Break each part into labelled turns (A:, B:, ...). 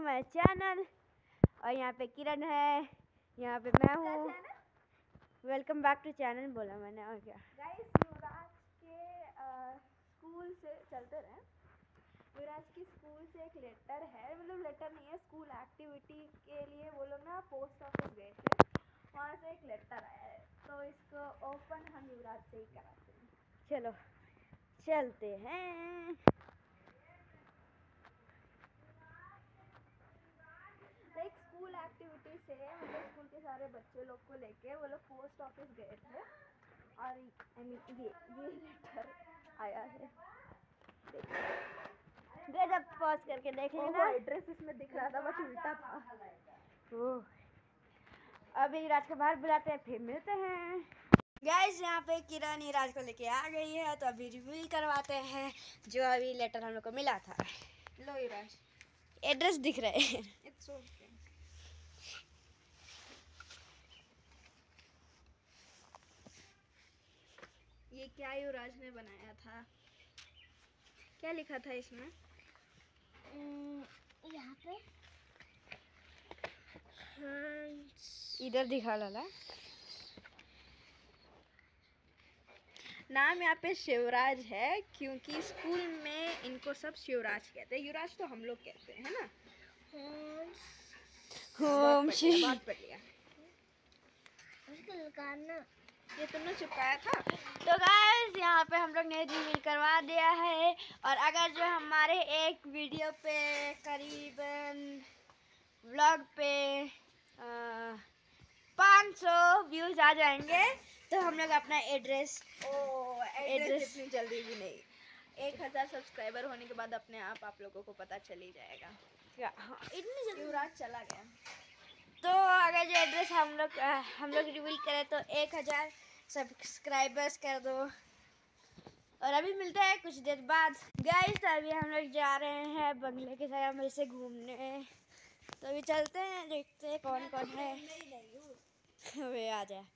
A: My channel. और यहाँ पे किरण है, यहाँ पे मैं हूँ। वेलकम बैक टू चैनल बोला मैंने। और क्या
B: गाइस, युवराज के स्कूल से चलते रहे। युवराज की स्कूल से एक लेटर है, मतलब लेटर नहीं है, स्कूल एक्टिविटी के लिए वो लोग ना पोस्ट ऑफिस गए थे, वहाँ से एक लेटर आया है, तो इसको ओपन हम युवराज से ही कराते हैं।
A: चलो चलते हैं।
B: लाइक स्कूल एक्टिविटी से मतलब स्कूल के सारे बच्चे लोग को लेके वो लोग पोस्ट ऑफिस गए थे और ये लेटर आया है।
A: जब पॉज करके देखेंगे ना,
B: एड्रेस इसमें दिख रहा था बट उल्टा था।
A: अभी युवराज को बाहर बुलाते हैं, फिर मिलते हैं। गाइस, यहाँ पे किरण युवराज को लेके आ गई है, तो अभी रिवील करवाते हैं जो अभी लेटर हम लोग को मिला था।
B: लो युवराज,
A: एड्रेस दिख रहे हैं।
B: It's okay. ये क्या युवराज ने बनाया था? क्या लिखा था इसमें?
A: यहाँ पे इधर दिखा लाला।
B: नाम यहाँ पे शिवराज है क्योंकि स्कूल में इनको सब शिवराज कहते हैं। युवराज तो हम लोग कहते हैं, है ना? बहुत पढ़ लिया। ये तुमने चिपकाया था।
A: तो गाइस, यहाँ पे हम लोग ने रिवील करवा दिया है। और अगर जो हमारे एक वीडियो पे करीबन व्लॉग पे 500 व्यूज आ जाएंगे तो हम लोग अपना एड्रेस
B: इतनी जल्दी भी नहीं। 1000 सब्सक्राइबर होने के बाद अपने आप लोगों को पता चल ही जाएगा।
A: क्या? हाँ, इतनी जल्दी
B: युवराज चला गया।
A: तो अगर जो एड्रेस हम लोग रिवील करें तो 1000 सब्सक्राइबर्स कर दो। और अभी मिलते हैं कुछ देर बाद। गाइस, अभी हम लोग जा रहे हैं बंगले के साथ मेरे से घूमने, तो अभी चलते हैं, देखते हैं कौन कौन है। वे आ जाए।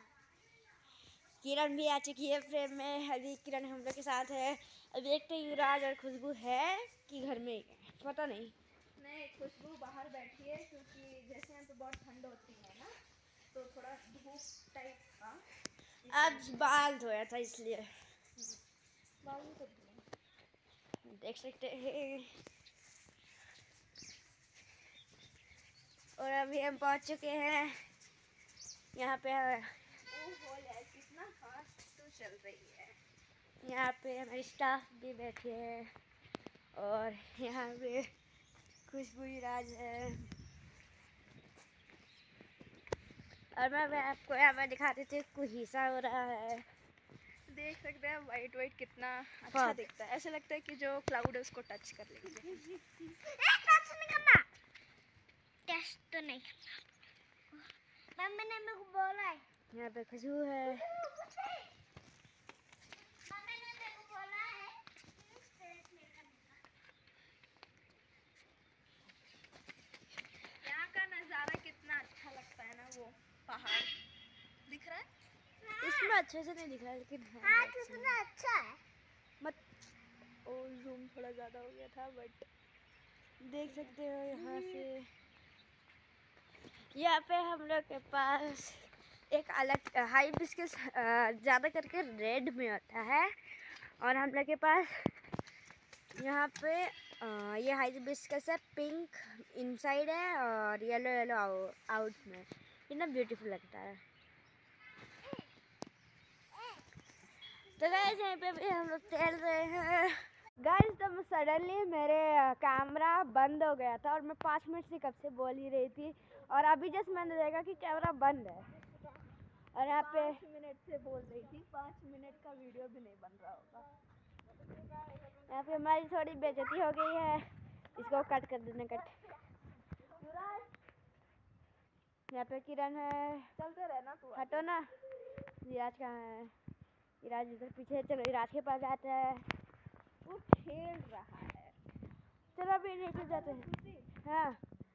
A: किरण भी आ चुकी है फ्रेम में। अभी किरण हम लोग के साथ है। अभी देखते हैं युवराज और खुशबू है कि घर में ही है, पता नहीं।
B: नहीं, खुशबू बाहर बैठी है क्योंकि जैसे यहाँ पे बहुत ठंड होती है ना, तो थोड़ा धूप टाइप का।
A: आज बाल धोया था इसलिए
B: बालू तो
A: देख सकते हैं। और अभी हम पहुंच चुके हैं यहाँ पे।
B: कितना फास्ट तो चल रही है।
A: यहाँ पे हमारे स्टाफ भी बैठे हैं और यहाँ पे खुशबू युवराज है। और मैं आपको यहाँ पर दिखाती थी कुहिसा हो रहा है।
B: देख सकते हैं वाइट वाइट कितना अच्छा दिखता है। ऐसा लगता है कि जो क्लाउड है उसको टच कर लेंगे।
A: टच नहीं करना, टेस्ट तो नहीं करना। मम्मी ने मेरे को बोला है। यहाँ पे खुशबू है। मम्मी ने मेरे को बोला है
B: यहाँ का नज़ारा कितना अच्छा लगता है ना, वो पहाड़ दिख रहा है।
A: इसमें अच्छे से नहीं दिख रहा लेकिन
B: हाँ, कितना अच्छा है। मत जूम थोड़ा ज़्यादा हो गया था बट
A: देख सकते हो यहाँ से। यहाँ पे हम लोग के पास एक अलग हाइबिस्कस ज़्यादा करके रेड में होता है, और हम लोग के पास यहाँ पे ये हाइबिस्कस है, पिंक इनसाइड है और येलो येलो आउट में। कितना ब्यूटीफुल लगता है। तो गाइस, यहाँ पे भी हम लोग टहल रहे हैं। गाइस, तो सडनली मेरे कैमरा बंद हो गया था और मैं 5 मिनट से कब से बोल ही रही थी, और अभी जस्ट मैंने देखा कि कैमरा बंद है। और यहाँ पे
B: 5 मिनट से बोल रही थी, 5 मिनट का वीडियो भी नहीं बन रहा होगा।
A: यहाँ पे हमारी थोड़ी बेइज्जती हो गई है, इसको कट कर देना, कट। यहाँ पे किरण है।
B: चलते रहना तू।
A: हटो ना। युवराज कहाँ है? युवराज इधर पीछे। चलो युवराज के पास जाते हैं।
B: वो खेल रहा है।
A: चलो अभी नीचे जाते हैं। हाँ,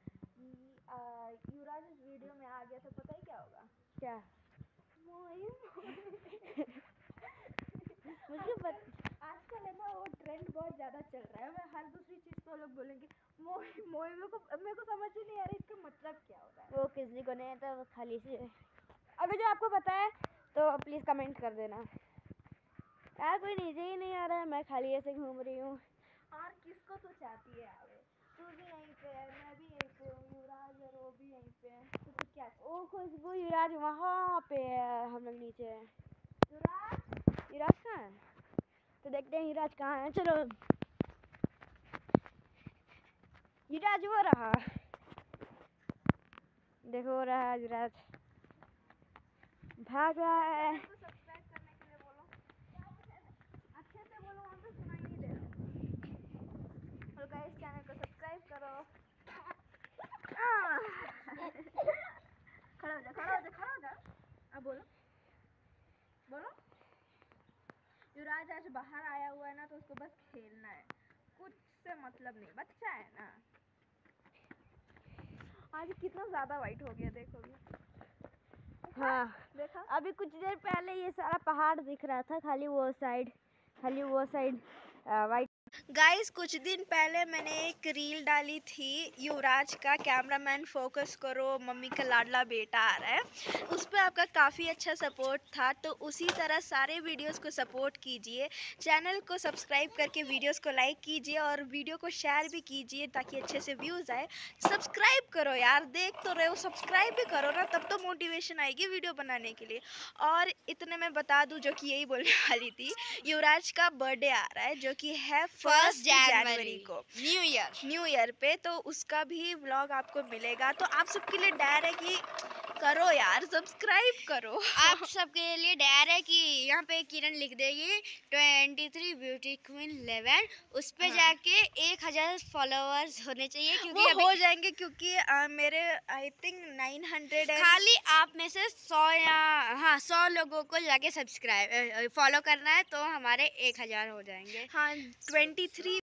B: युवराज इस वीडियो में आ गया तो पता ही क्या होगा?
A: क्या?
B: मुझे आजकल है ना, वो ट्रेंड बहुत ज़्यादा चल रहा है। मैं हर दूसरी चीज़ पे लोग बोलेंगे मोही मोही, मेरे को समझ ही नहीं आ रहा इसका मतलब क्या होता है।
A: वो किसी को नहीं आता, वो खाली से। अगर जो आपको पता है तो प्लीज़ कमेंट कर देना। यार कोई नीचे ही नहीं आ रहा है, मैं खाली ऐसे घूम रही हूँ।
B: और किसको तो चाहती है आवे, तू भी यहीं पे है, मैं भी यहीं पे हूँ, युवराज और वो भी यहीं पे है, तो तू क्या चाहती?
A: ओ खुशबू युवराज वहाँ पे है, हम लोग नीचे हैं।
B: युवराज
A: युवराज कहाँ है? तो देखते हैं युवराज कहाँ है। चलो युवराज वो रहा, देखो हो रहा है युवराज भाग रहा है।
B: तो सब्सक्राइब करने के लिए बोलो, अच्छे से बोलो, वहाँ पे सुनाई नहीं दे रहा। और गाइस चैनल को सब्सक्राइब करो। खड़ा हो जा, खड़ा हो जा, खड़ा हो जा। अब बोलो बोलो। युवराज आज बाहर आया हुआ है ना, तो उसको बस खेलना है, कुछ से मतलब नहीं, बच्चा है ना। आज कितना ज़्यादा वाइट हो गया, देखोगे।
A: हाँ
B: देखा?
A: अभी कुछ देर पहले ये सारा पहाड़ दिख रहा था, खाली वो साइड वाइट। गाइस कुछ दिन पहले मैंने एक रील डाली थी युवराज का, कैमरामैन फोकस करो मम्मी का लाडला बेटा आ रहा है। उस पर आपका काफ़ी अच्छा सपोर्ट था, तो उसी तरह सारे वीडियोस को सपोर्ट कीजिए, चैनल को सब्सक्राइब करके वीडियोस को लाइक कीजिए और वीडियो को शेयर भी कीजिए ताकि अच्छे से व्यूज़ आए। सब्सक्राइब करो यार, देख तो रहे हो, सब्सक्राइब भी करो ना, तब तो मोटिवेशन आएगी वीडियो बनाने के लिए। और इतने मैं बता दूं, जो कि यही बोलने वाली थी, युवराज का बर्थडे आ रहा है जो कि है 1 जनवरी को, न्यू ईयर पे, तो उसका भी व्लॉग आपको मिलेगा। तो आप सबके लिए डायर है कि करो यार, सब्सक्राइब करो।
C: आप सबके लिए डायर है कि यहाँ पे किरण लिख देगी 23 ब्यूटी क्वीन 11, उस पे जाके 1000 फॉलोअर्स होने चाहिए, क्योंकि
A: वो
C: अभी
A: हो जाएंगे, क्योंकि मेरे आई थिंक 900 है।
C: खाली आप में से 100 या 100 लोगों को जाके सब्सक्राइब फॉलो करना है, तो हमारे 1000 हो जाएंगे।
A: हाँ 23